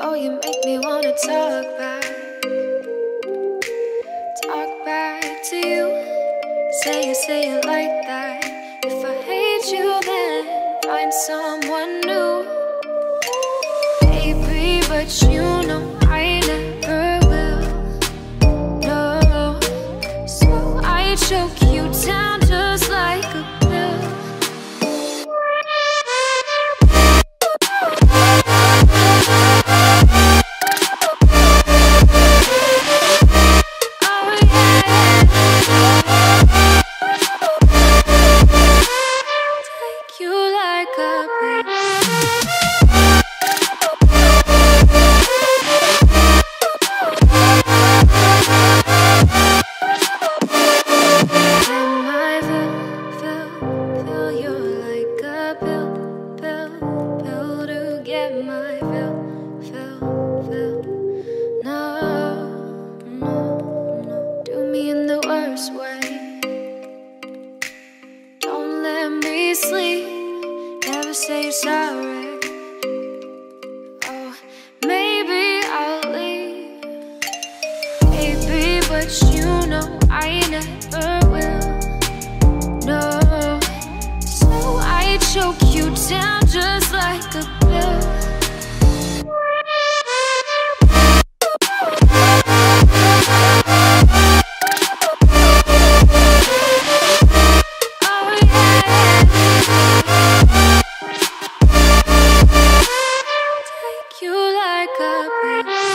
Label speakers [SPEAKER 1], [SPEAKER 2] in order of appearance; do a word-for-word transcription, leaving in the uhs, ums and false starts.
[SPEAKER 1] Oh, you make me wanna talk back, talk back to you. Say it, say it like that. If I hate you, then find someone new. Baby, but you know I never will. No, so I choke you down just like a pill. Say sorry. Oh, maybe I'll leave. Baby, but you know I never will. No, so I choke you down just like a pill. You like a